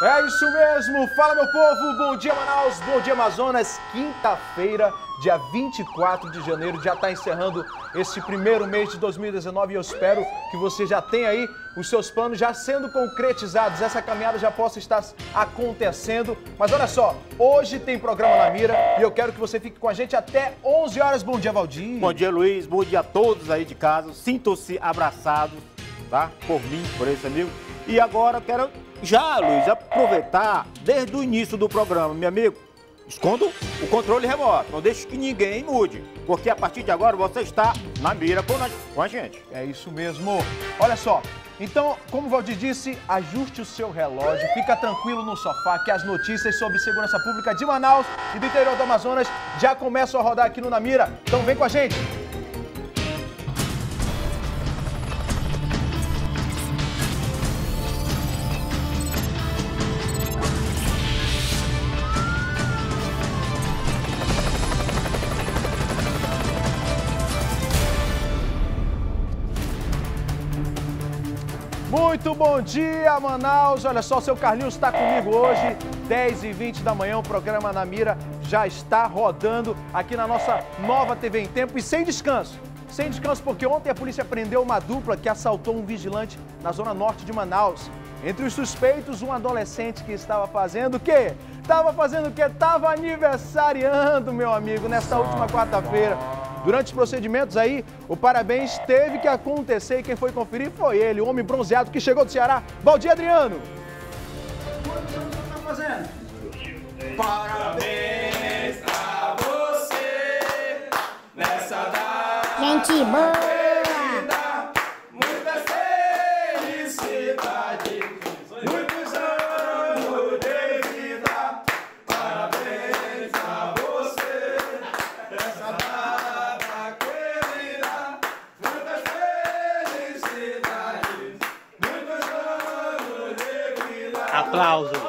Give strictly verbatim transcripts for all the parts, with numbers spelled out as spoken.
É isso mesmo, fala meu povo, bom dia Manaus, bom dia Amazonas, quinta-feira, dia vinte e quatro de janeiro, já está encerrando esse primeiro mês de dois mil e dezenove e eu espero que você já tenha aí os seus planos já sendo concretizados, essa caminhada já possa estar acontecendo, mas olha só, hoje tem programa na mira e eu quero que você fique com a gente até onze horas, bom dia Valdir. Bom dia Luiz, bom dia a todos aí de casa, sintam-se abraçados, tá, por mim, por esse amigo, e agora eu quero... Já, Luiz, aproveitar desde o início do programa, meu amigo, esconda o controle remoto, não deixe que ninguém mude, porque a partir de agora você está na mira com a, com a gente. É isso mesmo. Olha só, então, como o Valdir disse, ajuste o seu relógio, fica tranquilo no sofá, que as notícias sobre segurança pública de Manaus e do interior do Amazonas já começam a rodar aqui no Na Mira. Então vem com a gente. Muito bom dia, Manaus! Olha só, o seu Carlinhos está comigo hoje, dez e vinte da manhã, o programa Na Mira já está rodando aqui na nossa nova T V em Tempo e sem descanso. Sem descanso porque ontem a polícia prendeu uma dupla que assaltou um vigilante na zona norte de Manaus. Entre os suspeitos, um adolescente que estava fazendo o quê? Estava fazendo o quê? Estava aniversariando, meu amigo, nesta última quarta-feira. Durante os procedimentos aí, o parabéns teve que acontecer e quem foi conferir foi ele, o homem bronzeado que chegou do Ceará, Valdir Adriano. O que você está fazendo? Parabéns pra você nessa data. Gente boa! Muita felicidade, muitos anos de vida. Parabéns pra você nessa data querida. Muitas felicidades, muitos anos de vida. Aplausos.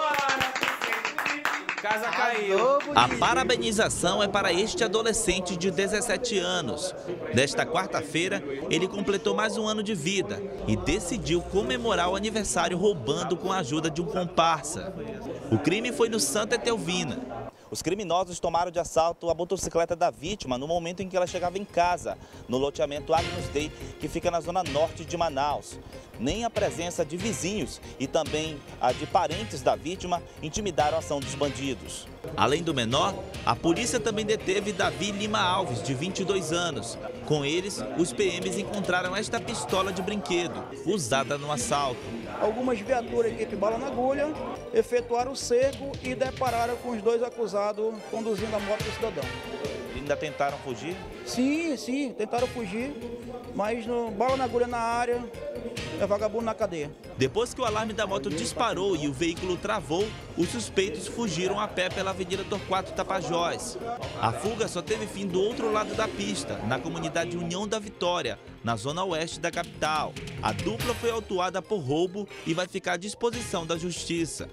Casa caiu. A parabenização é para este adolescente de dezessete anos. Nesta quarta-feira, ele completou mais um ano de vida e decidiu comemorar o aniversário roubando com a ajuda de um comparsa. O crime foi no Santa Etelvina. Os criminosos tomaram de assalto a motocicleta da vítima no momento em que ela chegava em casa, no loteamento Agnus Dei, que fica na zona norte de Manaus. Nem a presença de vizinhos e também a de parentes da vítima intimidaram a ação dos bandidos. Além do menor, a polícia também deteve Davi Lima Alves, de vinte e dois anos. Com eles, os P Ms encontraram esta pistola de brinquedo, usada no assalto. Algumas viaturas equipe bala na agulha efetuaram o cerco e depararam com os dois acusados conduzindo a moto do cidadão. Ainda tentaram fugir? Sim, sim, tentaram fugir, mas no, bala na agulha na área, é vagabundo na cadeia. Depois que o alarme da moto disparou e o veículo travou, os suspeitos fugiram a pé pela Avenida Torquato Tapajós. A fuga só teve fim do outro lado da pista, na comunidade União da Vitória, na zona oeste da capital. A dupla foi autuada por roubo e vai ficar à disposição da justiça.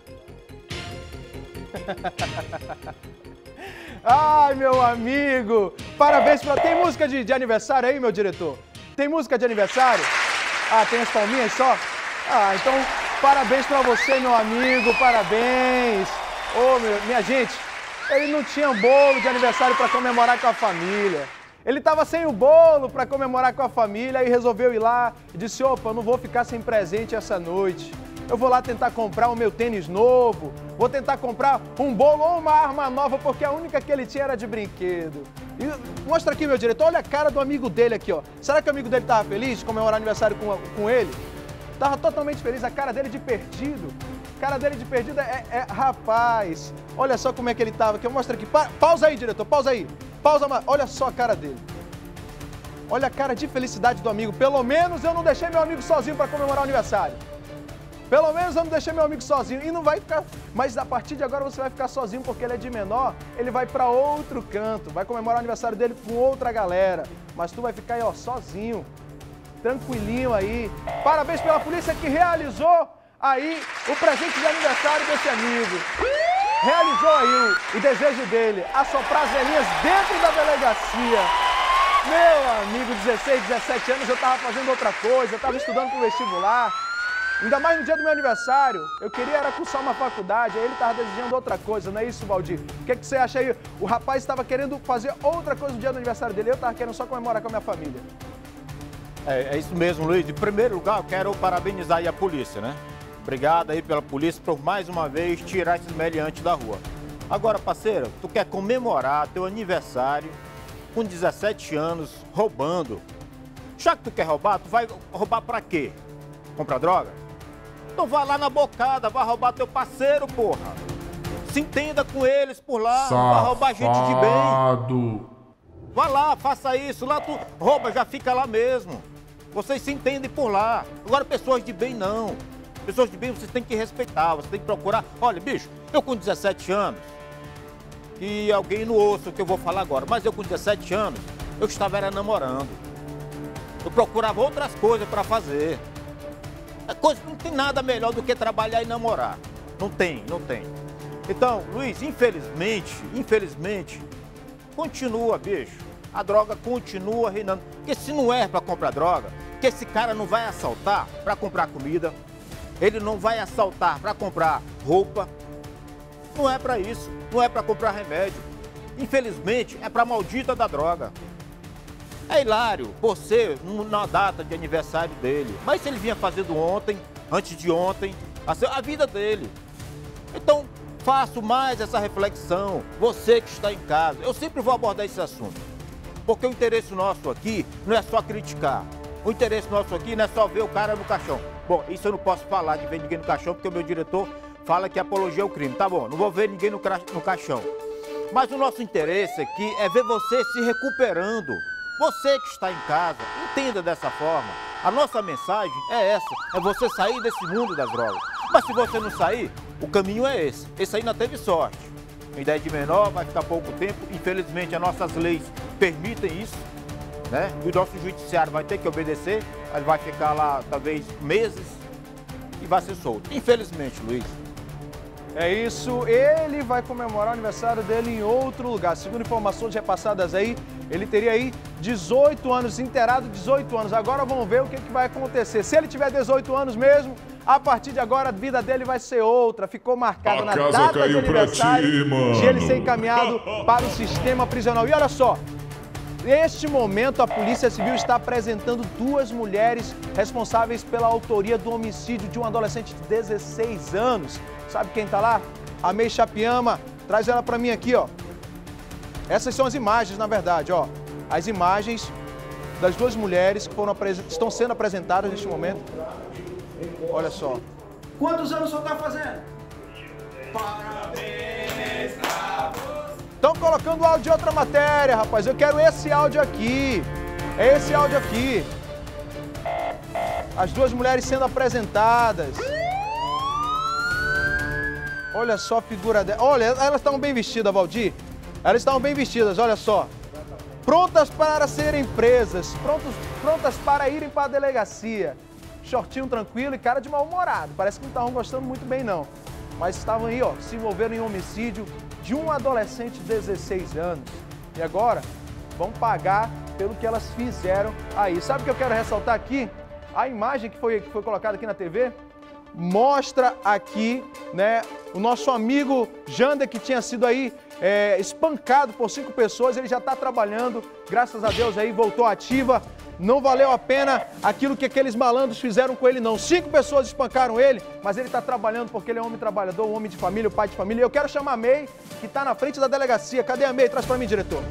Ai, meu amigo! Parabéns pra... Tem música de, de aniversário aí, meu diretor? Tem música de aniversário? Ah, tem as palminhas só? Ah, então, parabéns pra você, meu amigo, parabéns! Ô, meu, minha gente, ele não tinha bolo de aniversário pra comemorar com a família. Ele tava sem o bolo pra comemorar com a família e resolveu ir lá e disse, opa, eu não vou ficar sem presente essa noite. Eu vou lá tentar comprar o meu tênis novo, vou tentar comprar um bolo ou uma arma nova, porque a única que ele tinha era de brinquedo. E mostra aqui, meu diretor, olha a cara do amigo dele aqui, ó. Será que o amigo dele tava feliz de comemorar aniversário com, com ele? Tava totalmente feliz, a cara dele de perdido. A cara dele de perdido é, é, rapaz, olha só como é que ele tava aqui. Mostra aqui, pa, pausa aí, diretor, pausa aí. Pausa, olha só a cara dele. Olha a cara de felicidade do amigo. Pelo menos eu não deixei meu amigo sozinho para comemorar o aniversário. Pelo menos eu não deixei meu amigo sozinho. E não vai ficar... Mas a partir de agora você vai ficar sozinho porque ele é de menor. Ele vai para outro canto. Vai comemorar o aniversário dele com outra galera. Mas tu vai ficar aí, ó, sozinho. Tranquilinho aí. Parabéns pela polícia que realizou aí o presente de aniversário desse amigo. Realizou aí o, o desejo dele. Assoprar as velhinhas dentro da delegacia. Meu amigo, dezesseis, dezessete anos, eu tava fazendo outra coisa. Eu tava estudando pro vestibular. Ainda mais no dia do meu aniversário, eu queria era cursar uma faculdade, aí ele estava desejando outra coisa, não é isso, Valdir? O que, é que você acha aí? O rapaz estava querendo fazer outra coisa no dia do aniversário dele, eu estava querendo só comemorar com a minha família. É, é isso mesmo, Luiz. Em primeiro lugar, eu quero parabenizar aí a polícia, né? Obrigado aí pela polícia por mais uma vez tirar esses meliantes da rua. Agora, parceiro, tu quer comemorar teu aniversário com dezessete anos roubando. Já que tu quer roubar, tu vai roubar pra quê? Comprar droga? Então vai lá na bocada, vai roubar teu parceiro, porra. Se entenda com eles por lá, Safado. Vai roubar gente de bem. Vai lá, faça isso. Lá tu rouba, já fica lá mesmo. Vocês se entendem por lá. Agora pessoas de bem não. Pessoas de bem vocês têm que respeitar, vocês têm que procurar. Olha, bicho, eu com dezessete anos, e alguém não ouça o que eu vou falar agora, mas eu com dezessete anos, eu estava era namorando. Eu procurava outras coisas para fazer. A coisa não tem nada melhor do que trabalhar e namorar. Não tem, não tem. Então, Luiz, infelizmente, infelizmente, continua, bicho. A droga continua reinando. Porque se não é para comprar droga, que esse cara não vai assaltar para comprar comida, ele não vai assaltar para comprar roupa. Não é para isso, não é para comprar remédio. Infelizmente, é para maldita da droga. É hilário você na data de aniversário dele. Mas se ele vinha fazendo ontem, antes de ontem, a vida dele. Então, faço mais essa reflexão. Você que está em casa, eu sempre vou abordar esse assunto. Porque o interesse nosso aqui não é só criticar. O interesse nosso aqui não é só ver o cara no caixão. Bom, isso eu não posso falar de ver ninguém no caixão, porque o meu diretor fala que apologia ao crime. Tá bom, não vou ver ninguém no, no caixão. Mas o nosso interesse aqui é ver você se recuperando. Você que está em casa, entenda dessa forma. A nossa mensagem é essa, é você sair desse mundo das drogas. Mas se você não sair, o caminho é esse. Esse aí não teve sorte. Uma ideia de menor, vai ficar pouco tempo. Infelizmente, as nossas leis permitem isso, né? E o nosso judiciário vai ter que obedecer. Ele vai ficar lá, talvez, meses e vai ser solto. Infelizmente, Luiz. É isso, ele vai comemorar o aniversário dele em outro lugar. Segundo informações repassadas aí, ele teria aí dezoito anos, inteirado dezoito anos. Agora vamos ver o que, que vai acontecer. Se ele tiver dezoito anos mesmo, a partir de agora a vida dele vai ser outra. Ficou marcado na data de aniversário de ele ser encaminhado para o sistema prisional. E olha só, neste momento a Polícia Civil está apresentando duas mulheres responsáveis pela autoria do homicídio de um adolescente de dezesseis anos. Sabe quem tá lá? A May Chapiama. Traz ela para mim aqui, ó. Essas são as imagens, na verdade, ó. As imagens das duas mulheres que foram estão sendo apresentadas neste momento. Olha só. Quantos anos o senhor tá fazendo? Parabéns pra você. Estão colocando áudio de outra matéria, rapaz. Eu quero esse áudio aqui. É esse áudio aqui. As duas mulheres sendo apresentadas. Olha só a figura dela. Olha, elas estavam bem vestidas, Valdir. Elas estavam bem vestidas, olha só. Prontas para serem presas. Prontos, prontas para irem para a delegacia. Shortinho tranquilo e cara de mal-humorado. Parece que não estavam gostando muito bem, não. Mas estavam aí, ó, se envolveram em homicídio de um adolescente de dezesseis anos. E agora vão pagar pelo que elas fizeram aí. Sabe o que eu quero ressaltar aqui? A imagem que foi, que foi colocada aqui na T V mostra aqui, né, o nosso amigo Jander, que tinha sido aí é, espancado por cinco pessoas. Ele já está trabalhando, graças a Deus aí voltou ativa. Não valeu a pena aquilo que aqueles malandros fizeram com ele, não. Cinco pessoas espancaram ele, mas ele está trabalhando porque ele é um homem trabalhador, um homem de família, um pai de família. Eu quero chamar a May, que está na frente da delegacia. Cadê a May? Traz para mim, diretor.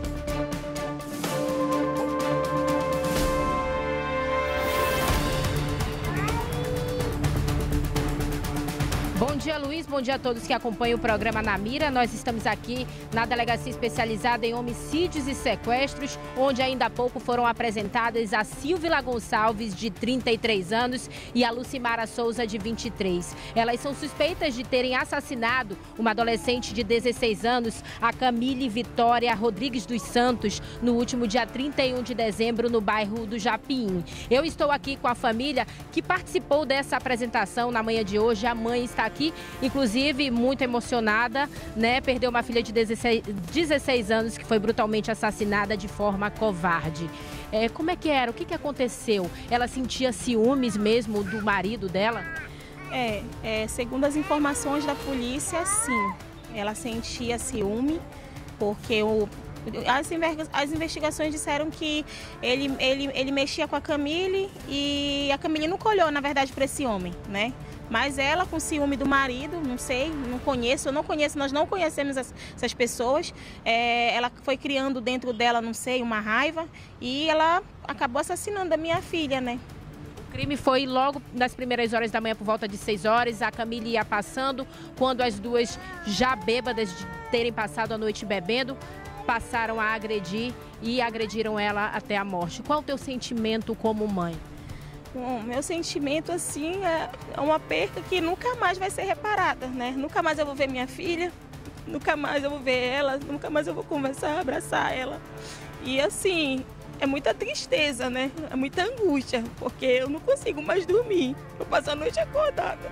Bom dia, Luiz. Bom dia a todos que acompanham o programa Na Mira. Nós estamos aqui na Delegacia Especializada em Homicídios e Sequestros, onde ainda há pouco foram apresentadas a Silvila Gonçalves, de trinta e três anos, e a Lucimara Souza, de vinte e três. Elas são suspeitas de terem assassinado uma adolescente de dezesseis anos, a Camille Vitória Rodrigues dos Santos, no último dia trinta e um de dezembro, no bairro do Japim. Eu estou aqui com a família que participou dessa apresentação na manhã de hoje. A mãe está aqui, inclusive muito emocionada, né? Perdeu uma filha de dezesseis anos que foi brutalmente assassinada de forma covarde. É, como é que era? O que, que aconteceu? Ela sentia ciúmes mesmo do marido dela? É, é, segundo as informações da polícia, sim. Ela sentia ciúme, porque o, as, as investigações disseram que ele, ele, ele mexia com a Camille e a Camille nunca olhou, na verdade, para esse homem, né? Mas ela, com ciúme do marido, não sei, não conheço, eu não conheço, nós não conhecemos as, essas pessoas. É, ela foi criando dentro dela, não sei, uma raiva e ela acabou assassinando a minha filha, né? O crime foi logo nas primeiras horas da manhã, por volta de seis horas. A Camille ia passando, quando as duas, já bêbadas de terem passado a noite bebendo, passaram a agredir e agrediram ela até a morte. Qual o teu sentimento como mãe? Bom, meu sentimento, assim, é uma perca que nunca mais vai ser reparada, né? Nunca mais eu vou ver minha filha, nunca mais eu vou ver ela, nunca mais eu vou conversar, abraçar ela. E, assim, é muita tristeza, né? É muita angústia, porque eu não consigo mais dormir. Eu passo a noite acordada,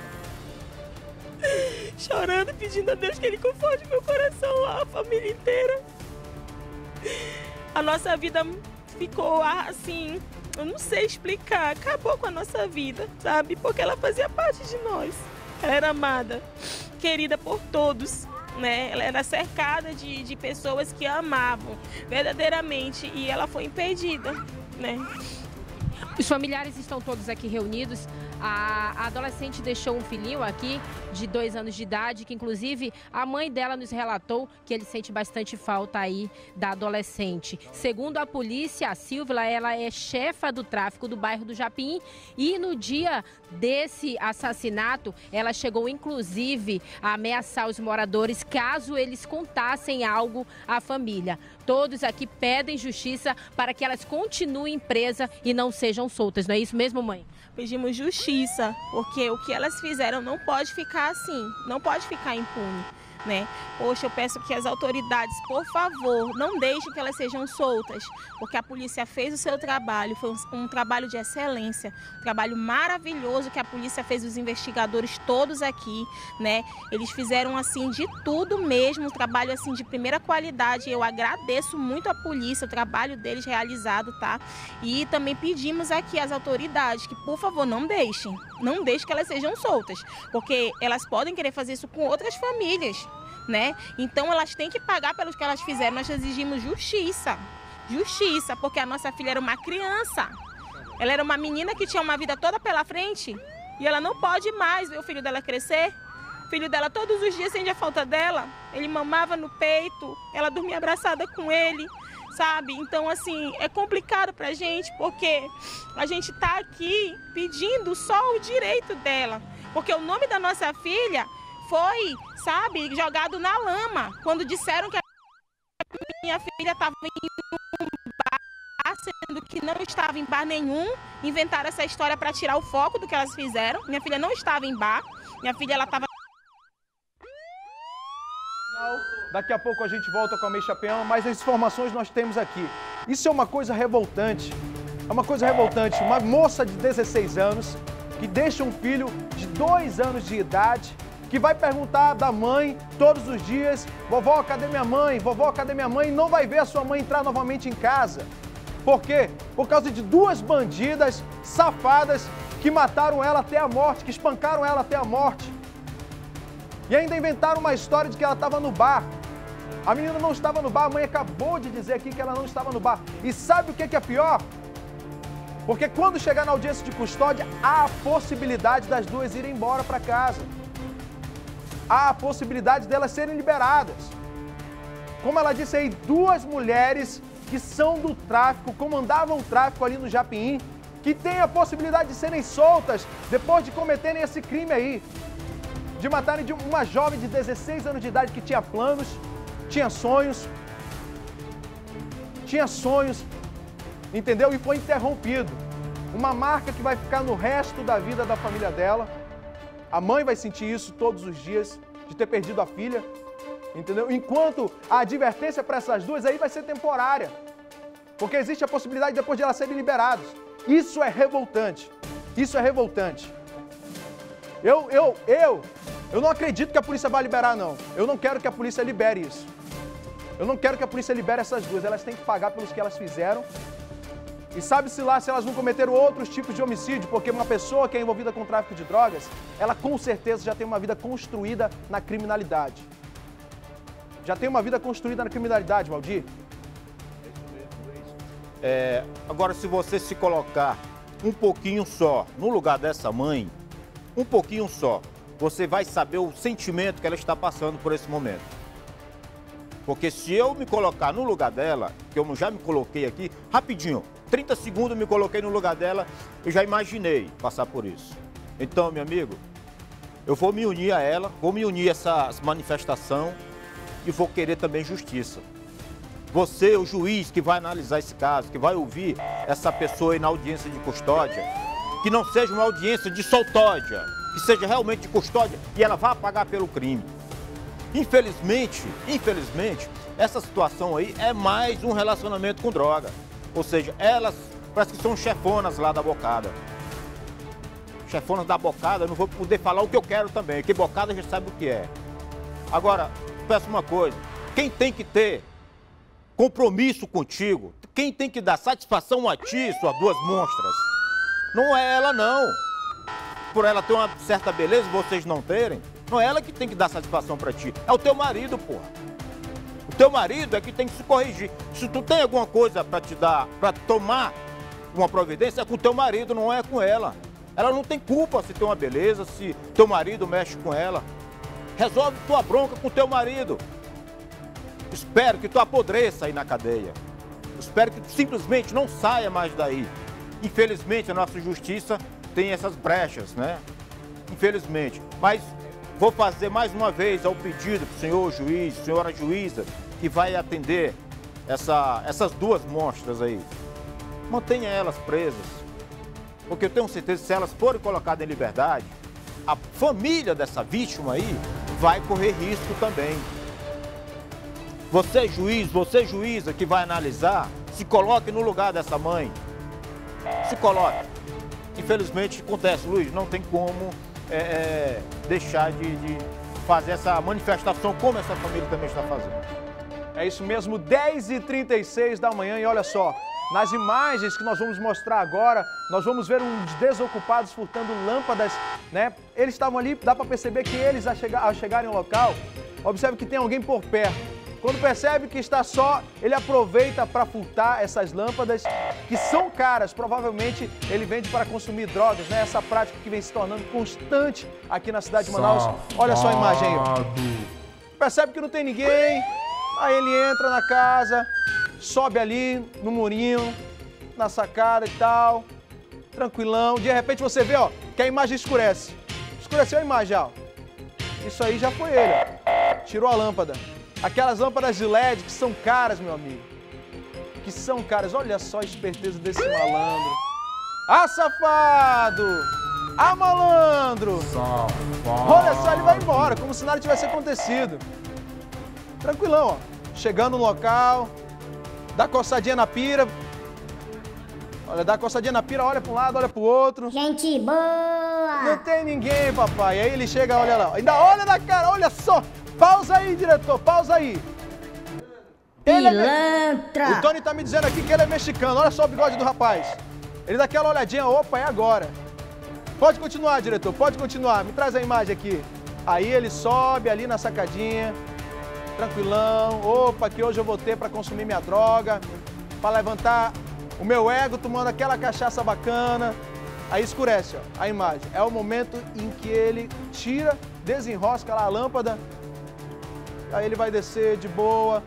chorando, pedindo a Deus que Ele conforte meu coração, a família inteira. A nossa vida ficou, assim, eu não sei explicar, acabou com a nossa vida, sabe? Porque ela fazia parte de nós. Ela era amada, querida por todos, né? Ela era cercada de, de pessoas que a amavam verdadeiramente e ela foi impedida, né? Os familiares estão todos aqui reunidos. A adolescente deixou um filhinho aqui de dois anos de idade, que inclusive a mãe dela nos relatou que ele sente bastante falta aí da adolescente. Segundo a polícia, a Silvia, ela é chefa do tráfico do bairro do Japim e no dia desse assassinato, ela chegou inclusive a ameaçar os moradores caso eles contassem algo à família. Todos aqui pedem justiça para que elas continuem presas e não sejam soltas. Não é isso mesmo, mãe? Pedimos justiça, porque o que elas fizeram não pode ficar assim, não pode ficar impune, né? Poxa, eu peço que as autoridades, por favor, não deixem que elas sejam soltas, porque a polícia fez o seu trabalho, foi um, um trabalho de excelência, um trabalho maravilhoso que a polícia fez, os investigadores todos aqui, né? Eles fizeram, assim, de tudo mesmo, um trabalho, assim, de primeira qualidade. Eu agradeço muito a polícia, o trabalho deles realizado, tá? E também pedimos aqui às autoridades que, por favor, não deixem, não deixem que elas sejam soltas, porque elas podem querer fazer isso com outras famílias, né? Então elas têm que pagar pelo que elas fizeram. Nós exigimos justiça, justiça, porque a nossa filha era uma criança, ela era uma menina que tinha uma vida toda pela frente e ela não pode mais ver o filho dela crescer. O filho dela todos os dias sente a falta dela, ele mamava no peito, ela dormia abraçada com ele, sabe? Então, assim, é complicado pra gente, porque a gente tá aqui pedindo só o direito dela, porque o nome da nossa filha foi, sabe, jogado na lama, quando disseram que a minha filha estava em um bar, sendo que não estava em bar nenhum. Inventaram essa história para tirar o foco do que elas fizeram. Minha filha não estava em bar, minha filha, ela estava... Daqui a pouco a gente volta com a Mei Chapeão, mas as informações nós temos aqui. Isso é uma coisa revoltante, é uma coisa revoltante. Uma moça de dezesseis anos que deixa um filho de dois anos de idade, que vai perguntar da mãe todos os dias: vovó, cadê minha mãe? Vovó, cadê minha mãe? E não vai ver a sua mãe entrar novamente em casa. Por quê? Por causa de duas bandidas safadas que mataram ela até a morte, que espancaram ela até a morte. E ainda inventaram uma história de que ela estava no bar. A menina não estava no bar, a mãe acabou de dizer aqui que ela não estava no bar. E sabe o que é pior? Porque quando chegar na audiência de custódia, há a possibilidade das duas irem embora para casa. Há a possibilidade delas serem liberadas. Como ela disse aí, duas mulheres que são do tráfico, comandavam o tráfico ali no Japim, que têm a possibilidade de serem soltas depois de cometerem esse crime aí, de matarem de uma jovem de dezesseis anos de idade que tinha planos, tinha sonhos, tinha sonhos, entendeu? E foi interrompido. Uma marca que vai ficar no resto da vida da família dela. A mãe vai sentir isso todos os dias, de ter perdido a filha, entendeu? Enquanto a advertência para essas duas aí vai ser temporária, porque existe a possibilidade depois de elas serem liberadas. Isso é revoltante, isso é revoltante. Eu, eu, eu, eu não acredito que a polícia vai liberar, não. Eu não quero que a polícia libere isso. Eu não quero que a polícia libere essas duas, elas têm que pagar pelos que elas fizeram, E sabe-se lá se elas vão cometer outros tipos de homicídio, porque uma pessoa que é envolvida com tráfico de drogas, ela com certeza já tem uma vida construída na criminalidade. Já tem uma vida construída na criminalidade, Valdir. É, agora, se você se colocar um pouquinho só no lugar dessa mãe, um pouquinho só, você vai saber o sentimento que ela está passando por esse momento. Porque se eu me colocar no lugar dela, que eu já me coloquei aqui, rapidinho, trinta segundos eu me coloquei no lugar dela, eu já imaginei passar por isso. Então, meu amigo, eu vou me unir a ela, vou me unir a essa manifestação e vou querer também justiça. Você, o juiz que vai analisar esse caso, que vai ouvir essa pessoa aí na audiência de custódia, que não seja uma audiência de soltódia, que seja realmente de custódia e ela vá pagar pelo crime. Infelizmente, infelizmente, essa situação aí é mais um relacionamento com droga. Ou seja, elas parece que são chefonas lá da bocada. Chefonas da bocada, eu não vou poder falar o que eu quero também, que bocada já sabe o que é. Agora, peço uma coisa, quem tem que ter compromisso contigo, quem tem que dar satisfação a ti, suas duas monstras, não é ela não. Por ela ter uma certa beleza, vocês não terem, não é ela que tem que dar satisfação pra ti, é o teu marido, porra. O teu marido é que tem que se corrigir. Se tu tem alguma coisa pra te dar, pra tomar uma providência, é com o teu marido, não é com ela. Ela não tem culpa se tem uma beleza, se teu marido mexe com ela. Resolve tua bronca com teu marido. Espero que tu apodreça aí na cadeia. Espero que tu simplesmente não saia mais daí. Infelizmente, a nossa justiça tem essas brechas, né? Infelizmente. Mas vou fazer mais uma vez ao pedido do senhor juiz, senhora juíza, que vai atender essa, essas duas monstras aí. Mantenha elas presas. Porque eu tenho certeza que se elas forem colocadas em liberdade, a família dessa vítima aí vai correr risco também. Você, juiz, você, juíza, que vai analisar, se coloque no lugar dessa mãe. Se coloque. Infelizmente, acontece, Luiz, não tem como é, é, deixar de, de fazer essa manifestação como essa família também está fazendo. É isso mesmo, dez e trinta e seis da manhã e olha só, nas imagens que nós vamos mostrar agora, nós vamos ver uns desocupados furtando lâmpadas, né? Eles estavam ali, dá para perceber que eles, ao, chegar, ao chegarem ao local, observe que tem alguém por perto. Quando percebe que está só, ele aproveita para furtar essas lâmpadas, que são caras, provavelmente ele vende para consumir drogas, né? Essa prática que vem se tornando constante aqui na cidade de Manaus. Olha só a imagem aí, ó. Percebe que não tem ninguém, aí ele entra na casa, sobe ali no murinho, na sacada e tal, tranquilão. De repente você vê, ó, que a imagem escurece. Escureceu a imagem, ó. Isso aí já foi ele, ó. Tirou a lâmpada. Aquelas lâmpadas de L E D que são caras, meu amigo. Que são caras. Olha só a esperteza desse malandro. Ah, safado! Ah, malandro! Safado. Olha só, ele vai embora, como se nada tivesse acontecido. Tranquilão, ó. Chegando no local, dá coçadinha na pira. Olha, dá coçadinha na pira, olha para um lado, olha para o outro. Gente boa! Não tem ninguém, papai. Aí ele chega, olha lá. Ainda olha na cara, olha só. Pausa aí, diretor, pausa aí. Ele Pilantra! É... O Tony tá me dizendo aqui que ele é mexicano. Olha só o bigode do rapaz. Ele dá aquela olhadinha, opa, é agora. Pode continuar, diretor, pode continuar. Me traz a imagem aqui. Aí ele sobe ali na sacadinha, tranquilão. Opa, que hoje eu vou ter para consumir minha droga, para levantar o meu ego tomando aquela cachaça bacana. Aí escurece, ó, a imagem. É o momento em que ele tira, desenrosca lá a lâmpada. Aí ele vai descer de boa.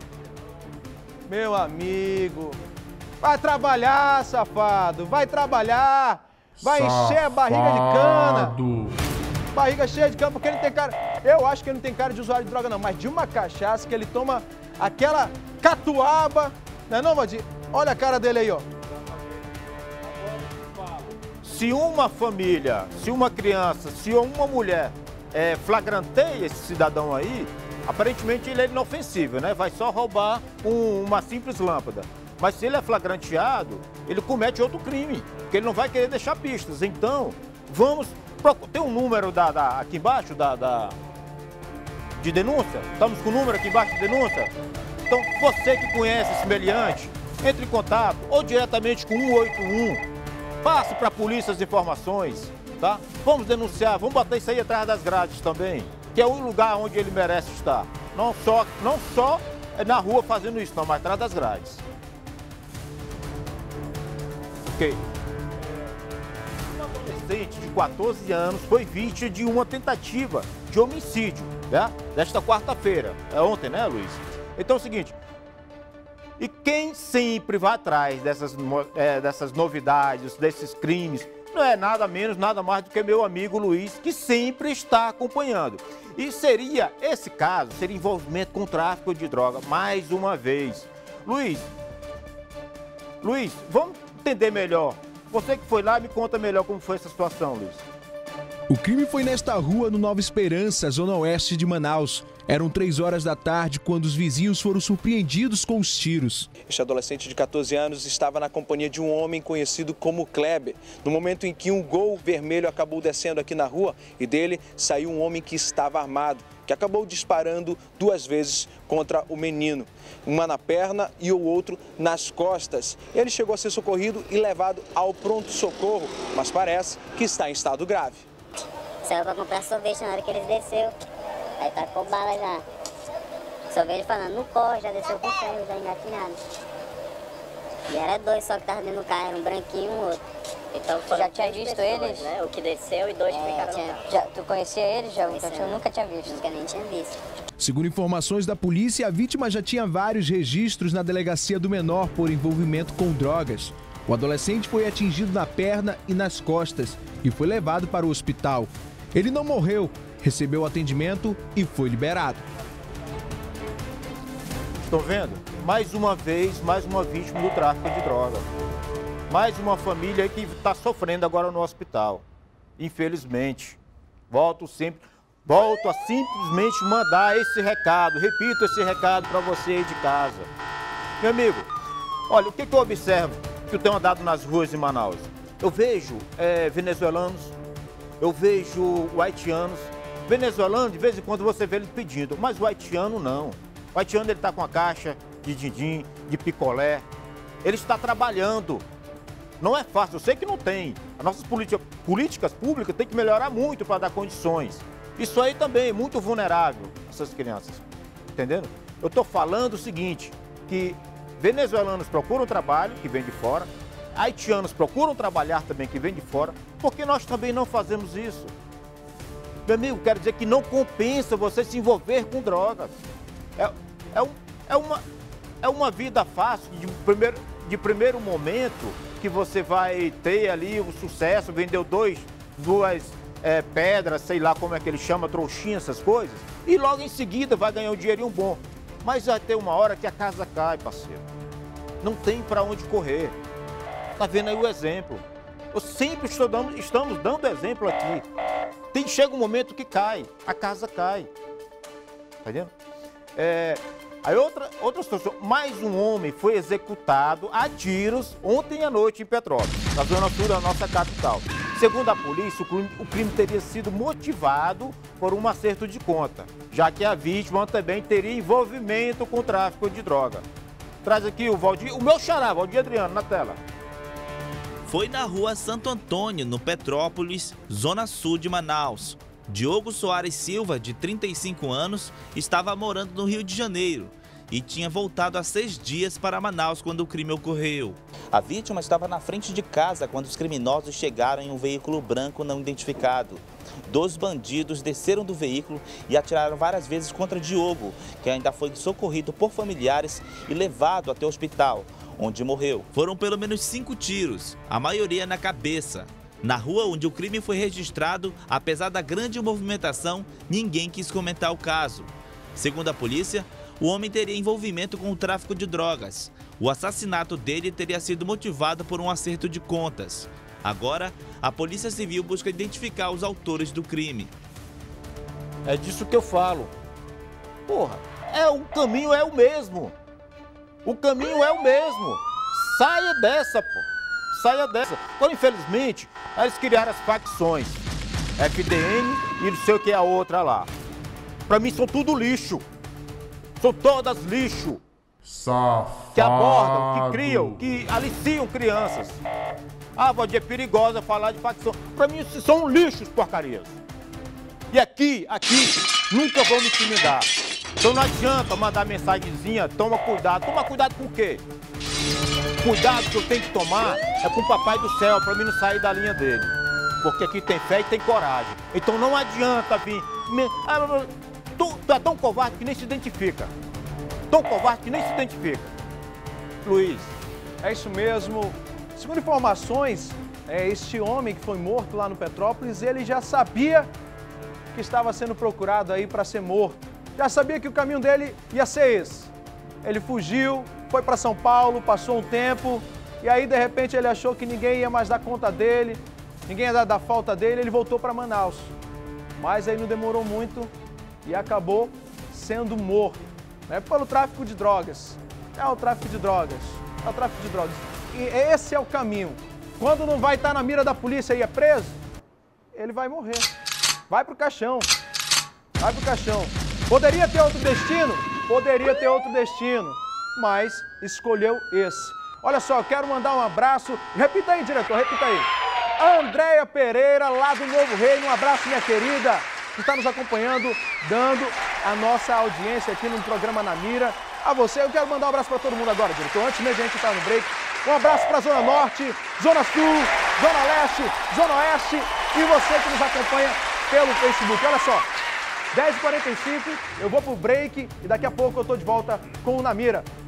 Meu amigo, vai trabalhar, safado, vai trabalhar. Vai safado. Encher a barriga de cana. Barriga cheia de cana, porque ele tem cara... Eu acho que ele não tem cara de usuário de droga não, mas de uma cachaça que ele toma aquela catuaba. Não é não, Valdir? Olha a cara dele aí, ó. Se uma família, se uma criança, se uma mulher é, flagranteia esse cidadão aí, aparentemente ele é inofensível, né? Vai só roubar um, uma simples lâmpada. Mas se ele é flagranteado, ele comete outro crime, porque ele não vai querer deixar pistas. Então, vamos... Tem um número da, da, aqui embaixo da, da, de denúncia? Estamos com o número aqui embaixo de denúncia? Então, você que conhece esse meliante, entre em contato ou diretamente com um oito um. Passe para a polícia as informações, tá? Vamos denunciar, vamos botar isso aí atrás das grades também, que é o lugar onde ele merece estar. Não só, não só na rua fazendo isso, não, mas atrás das grades. Ok. Um adolescente de quatorze anos foi vítima de uma tentativa de homicídio, né? Desta quarta-feira. É ontem, né, Luiz? Então é o seguinte, e quem sempre vai atrás dessas, é, dessas novidades, desses crimes, não é nada menos, nada mais do que meu amigo Luiz, que sempre está acompanhando. E seria, esse caso, seria envolvimento com tráfico de droga, mais uma vez. Luiz, Luiz, vamos entender melhor. Você que foi lá, me conta melhor como foi essa situação, Luiz. O crime foi nesta rua, no Nova Esperança, zona oeste de Manaus. Eram três horas da tarde quando os vizinhos foram surpreendidos com os tiros. Este adolescente de quatorze anos estava na companhia de um homem conhecido como Kleber. No momento em que um Gol vermelho acabou descendo aqui na rua e dele saiu um homem que estava armado, que acabou disparando duas vezes contra o menino. Uma na perna e o outro nas costas. Ele chegou a ser socorrido e levado ao pronto-socorro, mas parece que está em estado grave. Saiu pra comprar sorvete na hora que eles desceu. Aí tacou bala já. Só veio ele falando, não corre, já desceu com sangue, já engatinhado. E era dois só que estavam dentro do carro, era um branquinho e um outro. Então tu já tinha visto pessoas, eles? Né? O que desceu e dois é, ficaram tinha, no carro. já, Tu conhecia eles? Já, eu nunca tinha visto. Nunca nem tinha visto. Segundo informações da polícia, a vítima já tinha vários registros na delegacia do menor por envolvimento com drogas. O adolescente foi atingido na perna e nas costas e foi levado para o hospital. Ele não morreu, recebeu atendimento e foi liberado. Estão vendo? Mais uma vez, mais uma vítima do tráfico de droga. Mais uma família que está sofrendo agora no hospital. Infelizmente. Volto sempre, volto a simplesmente mandar esse recado, repito esse recado para você aí de casa. Meu amigo, olha, o que, que eu observo que eu tenho andado nas ruas de Manaus? Eu vejo é, venezuelanos, eu vejo haitianos. Venezuelano, de vez em quando você vê ele pedindo, mas o haitiano não. O haitiano, ele está com a caixa de din-din, de picolé. Ele está trabalhando. Não é fácil, eu sei que não tem. As nossas política, políticas públicas têm que melhorar muito para dar condições. Isso aí também é muito vulnerável, essas crianças. Entendendo? Eu estou falando o seguinte, que venezuelanos procuram trabalho, que vem de fora, haitianos procuram trabalhar também, que vem de fora, porque nós também não fazemos isso. Meu amigo, quero dizer que não compensa você se envolver com drogas. É, é, um, é, uma, é uma vida fácil, de primeiro, de primeiro momento, que você vai ter ali o sucesso, vendeu dois, duas é, pedras, sei lá como é que ele chama, trouxinha, essas coisas, e logo em seguida vai ganhar um dinheirinho bom. Mas vai ter uma hora que a casa cai, parceiro. Não tem para onde correr. Tá vendo aí o exemplo? Eu sempre estou dando, estamos dando exemplo aqui. Tem, chega um momento que cai, a casa cai. Tá vendo? É, aí outra, outra situação, mais um homem foi executado a tiros ontem à noite em Petrópolis, na zona sul da nossa capital. Segundo a polícia, o crime, o crime teria sido motivado por um acerto de conta, já que a vítima também teria envolvimento com o tráfico de droga. Traz aqui o Valdir, o meu xará, Valdir Adriano, na tela. Foi na rua Santo Antônio, no Petrópolis, zona sul de Manaus. Diogo Soares Silva, de trinta e cinco anos, estava morando no Rio de Janeiro e tinha voltado há seis dias para Manaus quando o crime ocorreu. A vítima estava na frente de casa quando os criminosos chegaram em um veículo branco não identificado. Dois bandidos desceram do veículo e atiraram várias vezes contra Diogo, que ainda foi socorrido por familiares e levado até o hospital, onde morreu. Foram pelo menos cinco tiros, a maioria na cabeça. Na rua onde o crime foi registrado, apesar da grande movimentação, ninguém quis comentar o caso. Segundo a polícia, o homem teria envolvimento com o tráfico de drogas. O assassinato dele teria sido motivado por um acerto de contas. Agora, a Polícia Civil busca identificar os autores do crime. É disso que eu falo. Porra, é, o caminho é o mesmo. O caminho é o mesmo. Saia dessa, pô. Saia dessa. Agora, infelizmente, eles criaram as facções. F D N e não sei o que é a outra lá. Pra mim, são tudo lixo. São todas lixo. Safado. Que abordam, que criam, que aliciam crianças. Ah, Valdir, é perigosa falar de facção. Pra mim, isso são lixos, porcarias. E aqui, aqui, nunca vão me intimidar. Então não adianta mandar mensagenzinha, toma cuidado. Toma cuidado com o quê? Cuidado que eu tenho que tomar é com o Papai do Céu, pra mim não sair da linha dele. Porque aqui tem fé e tem coragem. Então não adianta vir... Me... Ah, tu, tu é tão covarde que nem se identifica. Tão covarde que nem se identifica. Luiz. É isso mesmo. Segundo informações, é, este homem que foi morto lá no Petrópolis, ele já sabia que estava sendo procurado aí para ser morto. Já sabia que o caminho dele ia ser esse. Ele fugiu, foi para São Paulo, passou um tempo, e aí de repente ele achou que ninguém ia mais dar conta dele, ninguém ia dar da falta dele, ele voltou para Manaus. Mas aí não demorou muito e acabou sendo morto, né, pelo tráfico de drogas. É o tráfico de drogas, é o tráfico de drogas. E esse é o caminho. Quando não vai estar na mira da polícia e é preso, ele vai morrer. Vai pro caixão, vai pro caixão. Poderia ter outro destino? Poderia ter outro destino, mas escolheu esse. Olha só, eu quero mandar um abraço. Repita aí, diretor, repita aí. Andréia Pereira, lá do Novo Reino. Um abraço, minha querida, que está nos acompanhando, dando a nossa audiência aqui no programa Na Mira. A você, eu quero mandar um abraço para todo mundo agora, diretor. Antes mesmo de a gente estar no break, um abraço para a Zona Norte, Zona Sul, Zona Leste, Zona Oeste e você que nos acompanha pelo Facebook. Olha só, dez e quarenta e cinco, eu vou pro break e daqui a pouco eu tô de volta com o Na Mira.